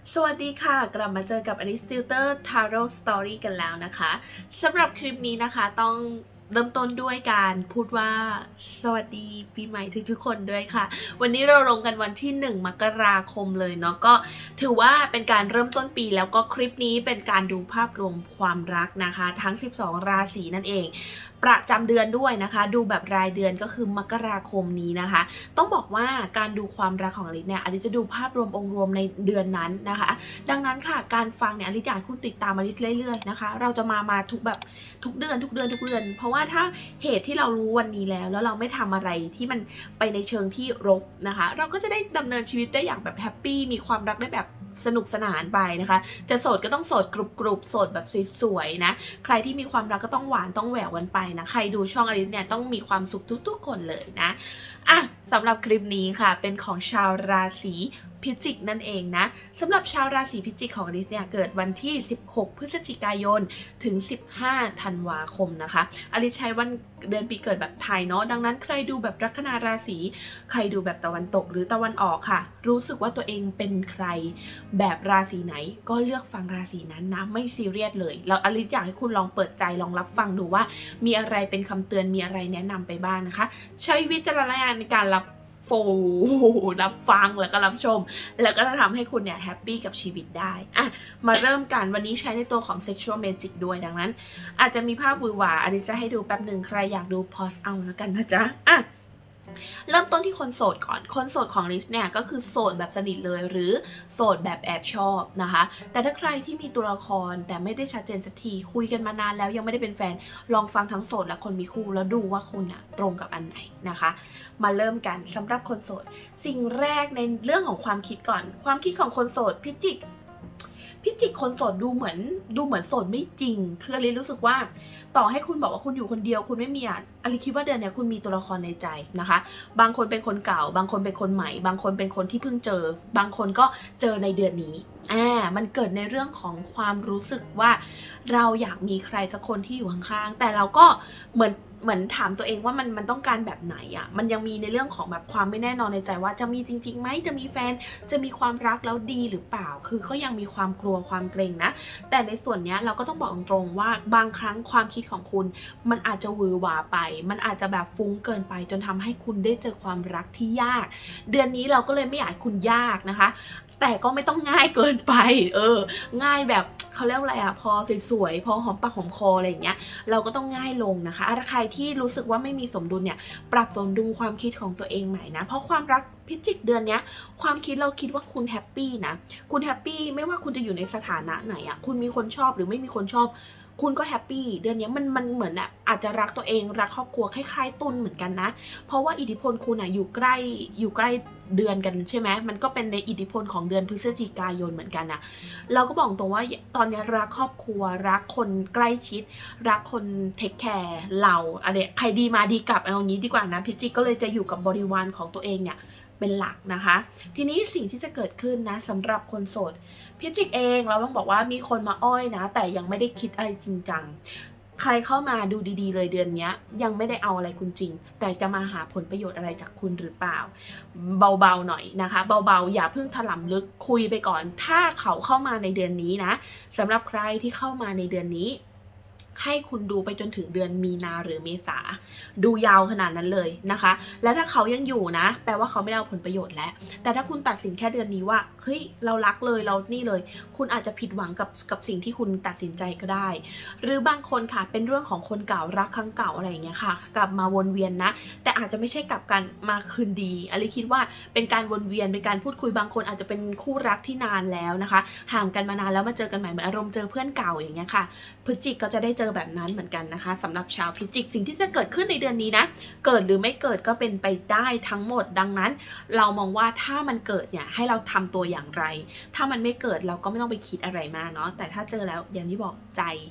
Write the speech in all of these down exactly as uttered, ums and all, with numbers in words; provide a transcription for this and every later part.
สวัสดีค่ะกลับมาเจอกับ Alice Tutor Tarot Story กันแล้วนะคะสำหรับคลิปนี้นะคะต้องเริ่มต้นด้วยการพูดว่าสวัสดีปีใหม่ทุกๆคนด้วยค่ะวันนี้เราลงกันวันที่หนึ่งมกราคมเลยเนาะก็ถือว่าเป็นการเริ่มต้นปีแล้วก็คลิปนี้เป็นการดูภาพรวมความรักนะคะทั้งสิบสองราศีนั่นเองประจำเดือนด้วยนะคะดูแบบรายเดือนก็คือมกราคมนี้นะคะต้องบอกว่าการดูความรักของอลิซเนี่ยอลิซจะดูภาพรวมองค์รวมในเดือนนั้นนะคะดังนั้นค่ะการฟังเนี่ยอลิซอยากให้คุณติดตามอลิซเรื่อยๆนะคะเราจะมามาทุกแบบทุกเดือนทุกเดือนทุกเดือนเพราะว่าถ้าเหตุที่เรารู้วันนี้แล้วแล้วเราไม่ทำอะไรที่มันไปในเชิงที่รบนะคะเราก็จะได้ดำเนินชีวิตได้อย่างแบบแฮปปี้มีความรักได้แบบสนุกสนานไปนะคะจะโสดก็ต้องโสดกรุบกรุบโสดแบบสวยๆนะใครที่มีความรักก็ต้องหวานต้องแหววกันไปนะใครดูช่องอลิซเนี่ยต้องมีความสุขทุกๆคนเลยนะอ่ะสำหรับคลิปนี้ค่ะเป็นของชาวราศีพิจิกนั่นเองนะสำหรับชาวราศีพิจิกของอลิซเนี่ยเกิดวันที่สิบหกพฤศจิกายนถึงสิบห้าธันวาคมนะคะอลิซใช้วันเดือนปีเกิดแบบไทยเนาะดังนั้นใครดูแบบลัคนาราศีใครดูแบบตะวันตกหรือตะวันออกค่ะรู้สึกว่าตัวเองเป็นใครแบบราศีไหนก็เลือกฟังราศีนั้นนะไม่ซีเรียสเลยแล้วอลิซอยากให้คุณลองเปิดใจลองรับฟังดูว่ามีอะไรเป็นคำเตือนมีอะไรแนะนำไปบ้างนะคะใช้วิจารณญาณในการรับโฟรับฟังแล้วก็รับชมแล้วก็จะทำให้คุณเนี่ยแฮปปี้กับชีวิตได้อ่ะมาเริ่มกันวันนี้ใช้ในตัวของ Sexual Magic ด้วยดังนั้นอาจจะมีภาพวือหวาอันนี้จะให้ดูแป๊บหนึ่งใครอยากดูพอสเอาแล้วกันนะจ๊ะอ่ะเริ่มต้นที่คนโสดก่อนคนโสดของลิสเนี่ยก็คือโสดแบบสนิทเลยหรือโสดแบบแอบชอบนะคะแต่ถ้าใครที่มีตัวละครแต่ไม่ได้ชัดเจนสักทีคุยกันมานานแล้วยังไม่ได้เป็นแฟนลองฟังทั้งโสดและคนมีคู่แล้วดูว่าคุณอะตรงกับอันไหนนะคะมาเริ่มกันสำหรับคนโสดสิ่งแรกในเรื่องของความคิดก่อนความคิดของคนโสดพิจิกพิจิกคนโสดดูเหมือนดูเหมือนโสดไม่จริงคืออลิรู้สึกว่าต่อให้คุณบอกว่าคุณอยู่คนเดียวคุณไม่มีอ่ะอลิคิดว่าเดือนนี้คุณมีตัวละครในใจนะคะบางคนเป็นคนเก่าบางคนเป็นคนใหม่บางคนเป็นคนที่เพิ่งเจอบางคนก็เจอในเดือนนี้อ่ามันเกิดในเรื่องของความรู้สึกว่าเราอยากมีใครสักคนที่อยู่ข้างๆแต่เราก็เหมือนเหมือนถามตัวเองว่ามันมันต้องการแบบไหนอ่ะมันยังมีในเรื่องของแบบความไม่แน่นอนในใจว่าจะมีจริงๆไหมจะมีแฟนจะมีความรักแล้วดีหรือเปล่าคือก็ยังมีความกลัวความเกรงนะแต่ในส่วนนี้เราก็ต้องบอกตรงๆว่าบางครั้งความคิดของคุณมันอาจจะหวือหวาไปมันอาจจะแบบฟุ้งเกินไปจนทำให้คุณได้เจอความรักที่ยากเดือนนี้เราก็เลยไม่อยากให้คุณยากนะคะแต่ก็ไม่ต้องง่ายเกินไปเออง่ายแบบเขาเรียกอะไรอะพอสวยๆพอหอมปากหอมคออะไรอย่างเงี้ยเราก็ต้องง่ายลงนะคะถ้าใครที่รู้สึกว่าไม่มีสมดุลเนี่ยปรับสมดุลความคิดของตัวเองใหม่นะเพราะความรักพิจิกเดือนนี้ความคิดเราคิดว่าคุณแฮปปี้นะคุณแฮปปี้ไม่ว่าคุณจะอยู่ในสถานะไหนอะคุณมีคนชอบหรือไม่มีคนชอบคุณก็แฮปปี้เดือนนี้มันมันเหมือนอะอาจจะรักตัวเองรักครอบครัวคล้ายๆตุลเหมือนกันนะเพราะว่าอิทธิพลคุณอะอยู่ใกล้อยู่ใกล้เดือนกันใช่ไหมมันก็เป็นในอิทธิพลของเดือนพฤศจิกายนเหมือนกันนะเราก็บอกตรงว่าตอนนี้รักครอบครัวรักคนใกล้ชิดรักคนเทคแคร์เราอะไรใครดีมาดีกลับเอางี้ดีกว่านะพิจิกก็เลยจะอยู่กับบริวารของตัวเองเนี่ยเป็นหลักนะคะทีนี้สิ่งที่จะเกิดขึ้นนะสำหรับคนโสดพิจิกเองเราต้องบอกว่ามีคนมาอ้อยนะแต่ยังไม่ได้คิดอะไรจริงจังใครเข้ามาดูดีๆเลยเดือนนี้ยังไม่ได้เอาอะไรคุณจริงแต่จะมาหาผลประโยชน์อะไรจากคุณหรือเปล่าเบาๆหน่อยนะคะเบาๆอย่าเพิ่งถลำลึกคุยไปก่อนถ้าเขาเข้ามาในเดือนนี้นะสำหรับใครที่เข้ามาในเดือนนี้ให้คุณดูไปจนถึงเดือนมีนาหรือเมษาดูยาวขนาดนั้นเลยนะคะและถ้าเขายังอยู่นะแปลว่าเขาไม่ได้เอาผลประโยชน์แล้วแต่ถ้าคุณตัดสินแค่เดือนนี้ว่าเฮ้ยเรารักเลยเรานี่เลยคุณอาจจะผิดหวังกับกับสิ่งที่คุณตัดสินใจก็ได้หรือบางคนค่ะเป็นเรื่องของคนเก่ารักครั้งเก่าอะไรอย่างเงี้ยค่ะกลับมาวนเวียนนะแต่อาจจะไม่ใช่กลับกันมาคืนดีอะไรคิดว่าเป็นการวนเวียนเป็นการพูดคุยบางคนอาจจะเป็นคู่รักที่นานแล้วนะคะห่างกันมานานแล้วมาเจอกันใหม่เหมือนอารมณ์เจอเพื่อนเก่าอย่างเงี้ยค่ะพฤศจิกก็จะได้เจอแบบนั้นเหมือนกันนะคะสำหรับชาวพิจิกสิ่งที่จะเกิดขึ้นในเดือนนี้นะเกิดหรือไม่เกิดก็เป็นไปได้ทั้งหมดดังนั้นเรามองว่าถ้ามันเกิดเนี่ยให้เราทำตัวอย่างไรถ้ามันไม่เกิดเราก็ไม่ต้องไปคิดอะไรมากเนาะแต่ถ้าเจอแล้วอย่างที่บอกใจ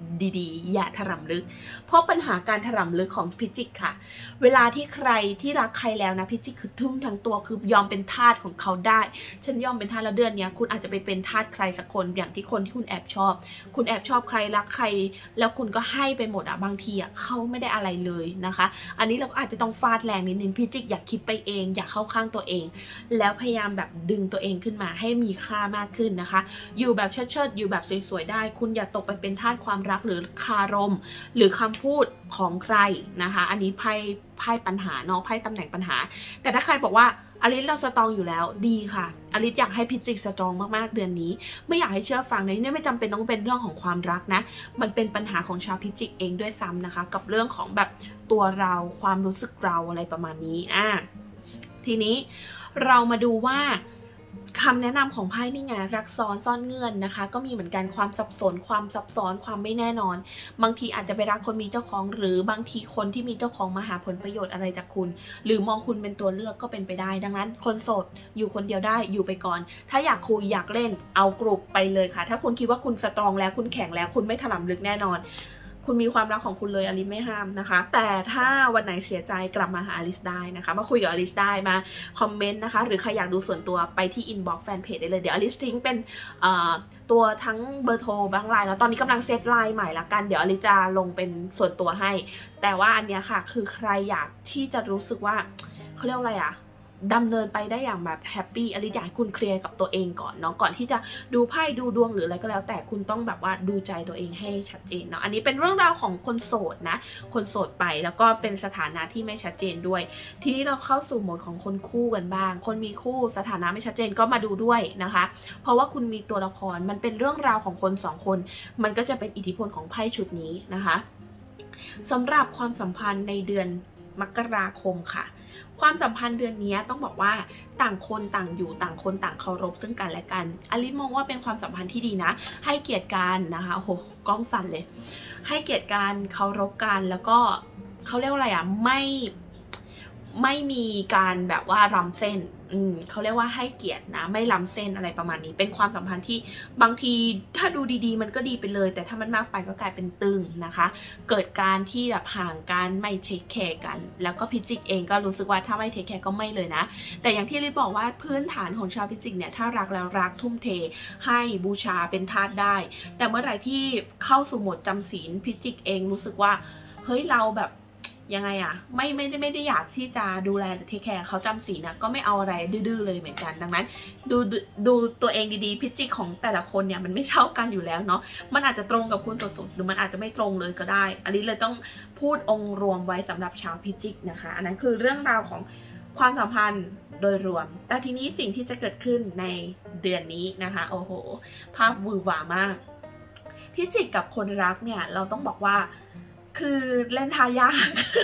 ดีๆอย่าถลำลึกเพราะปัญหาการถลำลึกของพิจิกค่ะเวลาที่ใครที่รักใครแล้วนะพิจิกคือทุ่มทั้งตัวคือยอมเป็นทาสของเขาได้ฉันยอมเป็นทาสแล้วเดือนนี้คุณอาจจะไปเป็นทาสใครสักคนอย่างที่คนที่คุณแอบชอบคุณแอบชอบใครรักใครแล้วคุณก็ให้ไปหมดอะบางทีอะเขาไม่ได้อะไรเลยนะคะอันนี้เราก็อาจจะต้องฟาดแรงนิดนึงพิจิกอยากคิดไปเองอยากเข้าข้างตัวเองแล้วพยายามแบบดึงตัวเองขึ้นมาให้มีค่ามากขึ้นนะคะอยู่แบบเชิดๆอยู่แบบสวยๆได้คุณอย่าตกไปเป็นทาสความรักหรือคารมหรือคำพูดของใครนะคะอันนี้ไพ่ไพ่ปัญหาเนาะไพ่ตำแหน่งปัญหาแต่ถ้าใครบอกว่าอลิสเราสตรองอยู่แล้วดีค่ะอลิสอยากให้พิจิกสตรองมากๆเดือนนี้ไม่อยากให้เชื่อฟังนะนี่ไม่จำเป็นต้องเป็นเรื่องของความรักนะมันเป็นปัญหาของชาวพิจิกเองด้วยซ้ำนะคะกับเรื่องของแบบตัวเราความรู้สึกเราอะไรประมาณนี้อ่ะทีนี้เรามาดูว่าคำแนะนำของไพ่นี่ไงรักซ้อนซ่อนเงื่อนนะคะก็มีเหมือนกันความสับสนความซับซ้อนความไม่แน่นอนบางทีอาจจะไปรักคนมีเจ้าของหรือบางทีคนที่มีเจ้าของมาหาผลประโยชน์อะไรจากคุณหรือมองคุณเป็นตัวเลือกก็เป็นไปได้ดังนั้นคนโสดอยู่คนเดียวได้อยู่ไปก่อนถ้าอยากคุยอยากเล่นเอากลุ่มไปเลยค่ะถ้าคุณคิดว่าคุณสตรองแล้วคุณแข็งแล้วคุณไม่ถลำลึกแน่นอนคุณมีความรักของคุณเลยอลิสไม่ห้ามนะคะแต่ถ้าวันไหนเสียใจกลับมาหาอลิสได้นะคะมาคุยกับอลิสได้มาคอมเมนต์นะคะหรือใครอยากดูส่วนตัวไปที่อินบ็อกซ์แฟนเพจได้เลยเดี๋ยวอลิสทิ้งเป็นตัวทั้งเบอร์โทรบางไลน์แล้วตอนนี้กำลังเซตไลน์ใหม่ละกันเดี๋ยวอลิสจะลงเป็นส่วนตัวให้แต่ว่าอันเนี้ยค่ะคือใครอยากที่จะรู้สึกว่าเขาเรียกอะไรอะดำเนินไปได้อย่างแบบแฮปปี้อลิสอยากให้คุณเคลียร์กับตัวเองก่อนเนาะก่อนที่จะดูไพ่ดูดวงหรืออะไรก็แล้วแต่คุณต้องแบบว่าดูใจตัวเองให้ชัดเจนเนาะอันนี้เป็นเรื่องราวของคนโสดนะคนโสดไปแล้วก็เป็นสถานะที่ไม่ชัดเจนด้วยทีนี้เราเข้าสู่โหมดของคนคู่กันบ้างคนมีคู่สถานะไม่ชัดเจนก็มาดูด้วยนะคะเพราะว่าคุณมีตัวละครมันเป็นเรื่องราวของคนสองคนมันก็จะเป็นอิทธิพลของไพ่ชุดนี้นะคะสำหรับความสัมพันธ์ในเดือนมกราคมค่ะความสัมพันธ์เดือนนี้ต้องบอกว่าต่างคนต่างอยู่ต่างคนต่างเคารพซึ่งกันและกันอลิสมองว่าเป็นความสัมพันธ์ที่ดีนะให้เกียรติกันนะคะโอ้โหกล้องสั่นเลยให้เกียรติกันเคารพกันแล้วก็เขาเรียกว่าอะไรอ่ะไม่ไม่มีการแบบว่าล้ำเส้นอืมเขาเรียกว่าให้เกียรตินะไม่ล้ำเส้นอะไรประมาณนี้เป็นความสัมพันธ์ที่บางทีถ้าดูดีๆมันก็ดีไปเลยแต่ถ้ามันมากไปก็กลายเป็นตึงนะคะเกิดการที่แบบห่างกันไม่เทคแคร์กันแล้วก็พิจิกเองก็รู้สึกว่าถ้าไม่เทคแคร์ก็ไม่เลยนะแต่อย่างที่ลิบอกว่าพื้นฐานของชาวพิจิกเนี่ยถ้ารักแล้วรักทุ่มเทให้บูชาเป็นทาสได้แต่เมื่อไหร่ที่เข้าสู่โหมดจำศีลพิจิกเองรู้สึกว่าเฮ้ยเราแบบยังไงอะไม่ไม่ได้ไม่ได้อยากที่จะดูแลเทคแคร์เขาจำศีลนะก็ไม่เอาอะไรดื้อๆเลยเหมือนกันดังนั้นดูดูตัวเองดีๆพิจิกของแต่ละคนเนี่ยมันไม่เท่ากันอยู่แล้วเนาะมันอาจจะตรงกับคุณสุดๆหรือมันอาจจะไม่ตรงเลยก็ได้อันนี้เลยต้องพูดองค์รวมไว้สำหรับชาวพิจิกนะคะอันนั้นคือเรื่องราวของความสัมพันธ์โดยรวมแต่ทีนี้สิ่งที่จะเกิดขึ้นในเดือนนี้นะคะโอ้โหภาพวือหวามากพิจิกกับคนรักเนี่ยเราต้องบอกว่าคือเล่นทายาก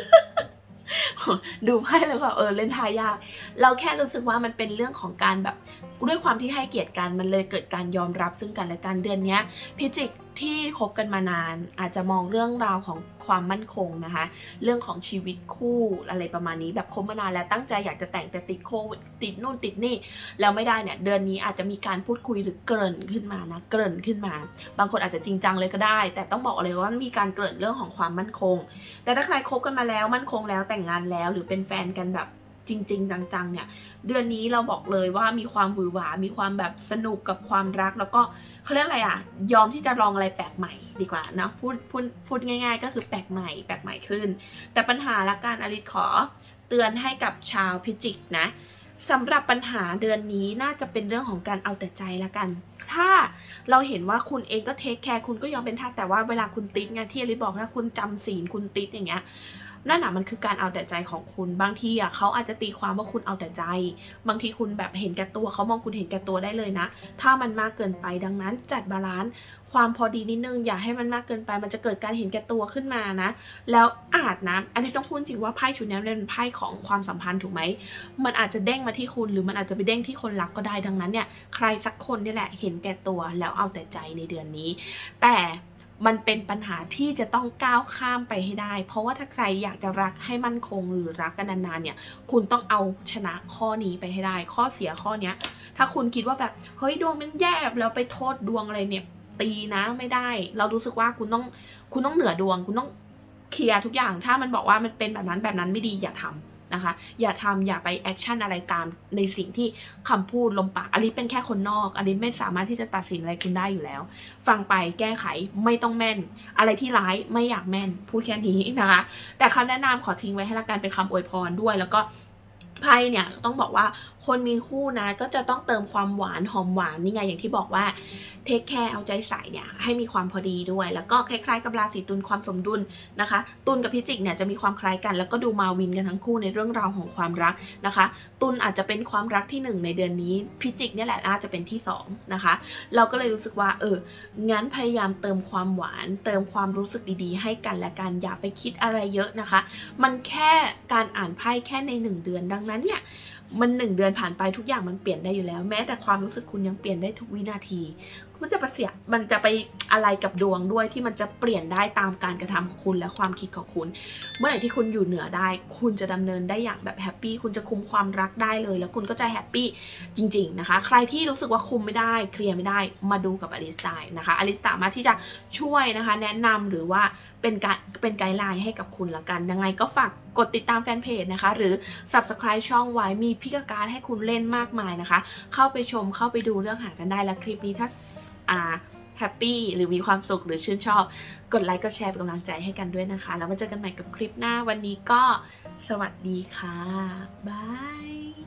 ดูไพ่แล้วก็เออเล่นทายากเราแค่รู้สึกว่ามันเป็นเรื่องของการแบบด้วยความที่ให้เกียรติกันมันเลยเกิดการยอมรับซึ่งกันและกันเดือนนี้พิจิกที่คบกันมานานอาจจะมองเรื่องราวของความมั่นคงนะคะเรื่องของชีวิตคู่อะไรประมาณนี้แบบคบมานานแล้วตั้งใจอยากจะแต่งแต่ติดโควิดติดนู่นติดนี่แล้วไม่ได้เนี่ยเดือนนี้อาจจะมีการพูดคุยหรือเกริ่นขึ้นมานะเกริ่นขึ้นมาบางคนอาจจะจริงจังเลยก็ได้แต่ต้องบอกเลยว่ามีการเกริ่นเรื่องของความมั่นคงแต่ถ้าใครคบกันมาแล้วมั่นคงแล้วแต่งงานแล้วหรือเป็นแฟนกันแบบจริงๆจังๆเนี่ยเดือนนี้เราบอกเลยว่ามีความหวือหวามีความแบบสนุกกับความรักแล้วก็เขาเรียกอะไรอ่ะยอมที่จะลองอะไรแปลกใหม่ดีกว่านะพูดพูดพูดง่ายๆก็คือแปลกใหม่แปลกใหม่ขึ้นแต่ปัญหาละกันอลิสขอเตือนให้กับชาวพิจิกนะสำหรับปัญหาเดือนนี้น่าจะเป็นเรื่องของการเอาแต่ใจละกันถ้าเราเห็นว่าคุณเองก็เทคแคร์คุณก็ยอมเป็นทาสแต่ว่าเวลาคุณติดไงที่อลิสบอกถ้าคุณจำศีลคุณติดอย่างเงี้ยนั่นน่ะมันคือการเอาแต่ใจของคุณบางทีอ่ะเขาอาจจะตีความว่าคุณเอาแต่ใจบางทีคุณแบบเห็นแก่ตัวเขามองคุณเห็นแก่ตัวได้เลยนะถ้ามันมากเกินไปดังนั้นจัดบาลานซ์ความพอดีนิดนึงอย่าให้มันมากเกินไปมันจะเกิดการเห็นแก่ตัวขึ้นมานะแล้วอาจนะอันนี้ต้องพูดจริงว่าไพ่ชุดนี้เป็นไพ่ของความสัมพันธ์ถูกไหมมันอาจจะเด้งมาที่คุณหรือมันอาจจะไปเด้งที่คนรักก็ได้ดังนั้นเนี่ยใครสักคนนี่แหละเห็นแก่ตัวแล้วเอาแต่ใจในเดือนนี้แต่มันเป็นปัญหาที่จะต้องก้าวข้ามไปให้ได้เพราะว่าถ้าใครอยากจะรักให้มั่นคงหรือรักกันนานๆเนี่ยคุณต้องเอาชนะข้อนี้ไปให้ได้ข้อเสียข้อเนี้ยถ้าคุณคิดว่าแบบเฮ้ยดวงมันแย่แล้วไปโทษดวงอะไรเนี่ยตีนะไม่ได้เรารู้สึกว่าคุณต้องคุณต้องเหนือดวงคุณต้องเคลียร์ทุกอย่างถ้ามันบอกว่ามันเป็นแบบนั้นแบบนั้นไม่ดีอย่าทำนะคะอย่าทำอย่าไปแอคชั่นอะไรตามในสิ่งที่คำพูดลมปากอลิซเป็นแค่คนนอกอลิซไม่สามารถที่จะตัดสินอะไรคุณได้อยู่แล้วฟังไปแก้ไขไม่ต้องแม่นอะไรที่ร้ายไม่อยากแม่นพูดแค่นี้นะคะแต่คำแนะนำขอทิ้งไว้ให้ละกันเป็นคำอวยพรด้วยแล้วก็ไพ่เนี่ยต้องบอกว่าคนมีคู่นะก็จะต้องเติมความหวานหอมหวานนี่ไงอย่างที่บอกว่าเทคแคร์เอาใจใส่เนี่ยให้มีความพอดีด้วยแล้วก็คล้ายๆกับราศีตุลความสมดุลนะคะตุลกับพิจิกเนี่ยจะมีความคล้ายกันแล้วก็ดูมาวินกันทั้งคู่ในเรื่องราวของความรักนะคะตุลอาจจะเป็นความรักที่หนึ่งในเดือนนี้พิจิกเนี่ยแหละอาจจะเป็นที่สองนะคะเราก็เลยรู้สึกว่าเอองั้นพยายามเติมความหวานเติมความรู้สึกดีๆให้กันและกันอย่าไปคิดอะไรเยอะนะคะมันแค่การอ่านไพ่แค่ในหนึ่งเดือนดังนั้นเนี่ยมันหนึ่งเดือนผ่านไปทุกอย่างมันเปลี่ยนได้อยู่แล้วแม้แต่ความรู้สึกคุณยังเปลี่ยนได้ทุกวินาทีมันจะไปเสียมันจะไปอะไรกับดวงด้วยที่มันจะเปลี่ยนได้ตามการกระทำของคุณและความคิดของคุณเมื่อไหร่ที่คุณอยู่เหนือได้คุณจะดำเนินได้อย่างแบบแฮปปี้คุณจะคุมความรักได้เลยแล้วคุณก็จะแฮปปี้จริงๆนะคะใครที่รู้สึกว่าคุมไม่ได้เคลียร์ไม่ได้มาดูกับอลิซได้นะคะอลิซสามารถที่จะช่วยนะคะแนะนำหรือว่าเป็นการเป็นไกด์ไลน์ให้กับคุณละกันยังไงก็ฝากกดติดตามแฟนเพจนะคะหรือ ซับสไครบ์ ช่องไว้มีพิกการ์ดให้คุณเล่นมากมายนะคะเข้าไปชมเข้าไปดูเรื่องหากันได้และคลิปนี้ถ้าอ่าแฮปปี้หรือมีความสุขหรือชื่นชอบกดไลค์กดแชร์เป็นกำลังใจให้กันด้วยนะคะแล้วมาเจอกันใหม่กับคลิปหน้าวันนี้ก็สวัสดีค่ะบาย